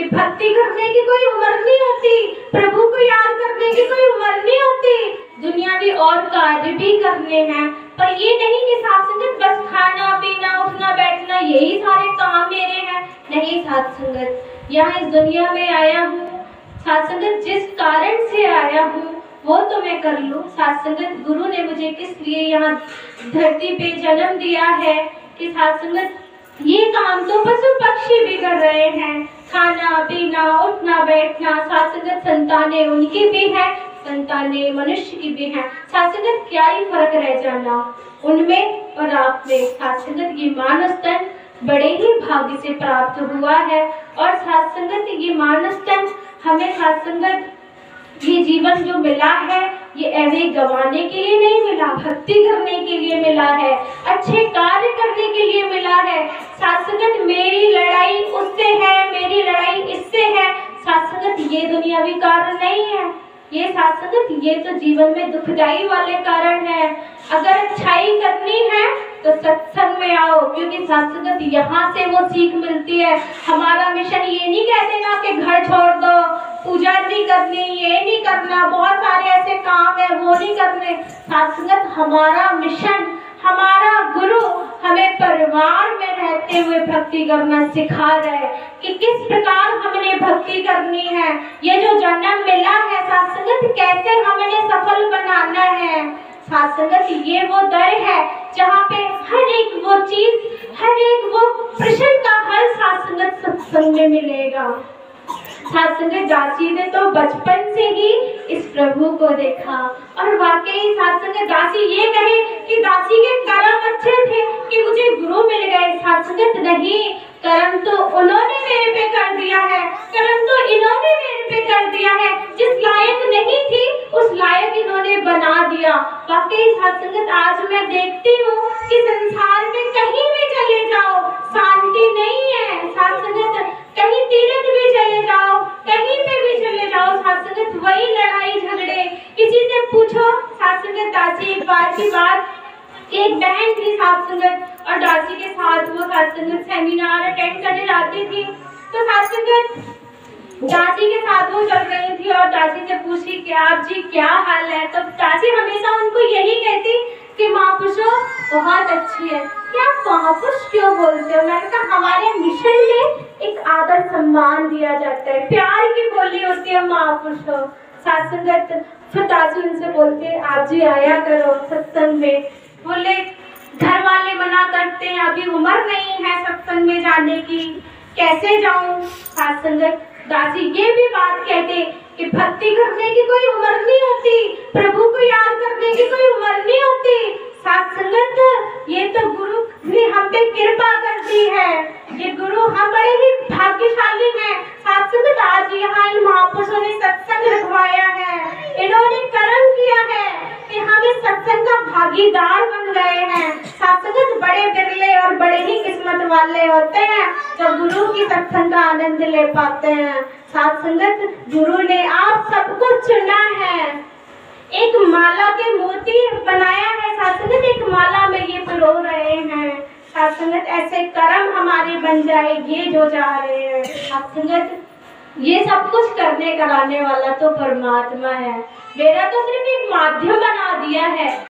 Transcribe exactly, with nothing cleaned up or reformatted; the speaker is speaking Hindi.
भक्ति करने की कोई उम्र नहीं होती, प्रभु को याद करने की कोई उम्र नहीं होती, दुनियावी और कार्य भी करने हैं। पर ये नहीं कि साथ संगत बस खाना पीना उठना बैठना यही सारे काम मेरे हैं। नहीं साथ संगत, यहाँ इस दुनिया में आया हूँ, साथ संगत जिस कारण से आया हूँ वो तो मैं कर लूँ। साथ संगत गुरु ने मुझे किस लिए यहाँ धरती पे जन्म दिया है कि साथ संगत ये काम तो पशु पक्षी भी कर रहे हैं, खाना पीना उठना बैठना। साथ संगत संतानें उनकी भी है, संतानें मनुष्य की भी है। साथ संगत क्या ही फर्क रह जाना उनमें और आप में। साथ संगत ये मानस तन बड़े ही भाग्य से प्राप्त हुआ है और साथ संगत ये मानस तन हमें साथ संगत ये जीवन जो मिला है ये ऐसे गंवाने के लिए नहीं मिला, भक्ति करने के लिए मिला है, अच्छे कार्य करने के लिए मिला है। साथ संगत मेरी लड़ाई उससे है, मेरी लड़ाई इससे है। साथ संगत ये दुनियावी कारण नहीं है, ये साथ संगत ये तो जीवन में दुखदाई वाले कारण है। अगर अच्छाई करनी है तो सत्संग में आओ, क्योंकि साथ संगत यहाँ से वो सीख मिलती है। हमारा मिशन ये नहीं कहते ना कि घर छोड़ दो, पूजा नहीं करनी, ये नहीं करना, बहुत सारे ऐसे काम है वो नहीं करने। साथ संगत हमारा मिशन, हमारा गुरु हमें परिवार में रहते हुए भक्ति करना सिखा रहा है कि किस प्रकार हमने भक्ति करनी है। ये जो जन्म मिला है साथ संगत कैसे हमने सफल बनाना है। साथ संगत ये वो दर है जहाँ पे हर एक वो चीज, हर एक वो प्रश्न का हल साथ संगत सत्संग में मिलेगा। साथ संगत दासी ने तो बचपन से ही इस प्रभु को देखा और वाकई साथ संगत दासी ये कहे कि दासी के कर्म अच्छे थे कि मुझे गुरु मिल गए। साथ संगत नहीं, कर्म तो उन्होंने मेरे पे कर दिया है, कर्म तो इन्होंने मेरे पे कर दिया है। जिस लायक नहीं थी उस लायक इन्होंने बना दिया। वाकई साथ संगत आज मैं देखती हूँ कि संसार में कहीं भी चले जाओ शांति नहीं है। साथ संगत कहीं तीर्थ भी चले जाओ, कहीं पे भी चले जाओ, साथ संगत वही लड़ाई झगड़े। किसी से पूछो साथ संगत दासी एक बार की बात, एक बहन थी साथ संगत और दासी के साथ वो साथ संगत सेमिनार अटेंड करने जाती थी। तो साथ संगत दासी के साथ वो चल रही थी और दासी से पूछी कि आप जी क्या हाल है। तो दासी हमेशा उनको यही कहती कि महापुरुषों बहुत अच्छी है। क्या महापुरुष क्यों बोलते हो? मैंने कहा हमारे मिशन में एक आदर सम्मान दिया जाता है, प्यार की बोली होती है महापुरुषों। साथ संगत फिर दासी उनसे बोलते हैं आप जी आया करो सत्संग में। बोले घर वाले मना करते हैं, अभी उम्र नहीं है सत्संग में जाने की, कैसे जाऊं। साथ संगत दासी ये भी बात कहते कि भक्ति करने की कोई उम्र नहीं होती, प्रभु को याद करने की कोई उम्र नहीं होती। साथ संगत ये तो गुरु ने हम पे कृपा कर दी है, ये गुरु हम बड़े ही भाग्यशाली हैं। साथ संगत आज यहाँ इन महापुरुषों ने सत्संग रखवाया है, इन्होंने कर्म किया है कि हम इस सत्संग का भागीदार बन गए हैं। साथ संगत बड़े बिरले और बड़े ही किस्मत वाले होते हैं जो गुरु की सत्संग का आनंद ले पाते हैं। साथ संगत गुरु ने आप सबको चुना है, एक माला के मोती बनाया है। साथ संगत एक माला में ये पिरो रहे हैं। साथ संगत ऐसे कर्म हमारे बन जाए ये जो जा रहे हैं। साथ संगत ये सब कुछ करने कराने वाला तो परमात्मा है, मेरा तो सिर्फ एक माध्यम बना दिया है।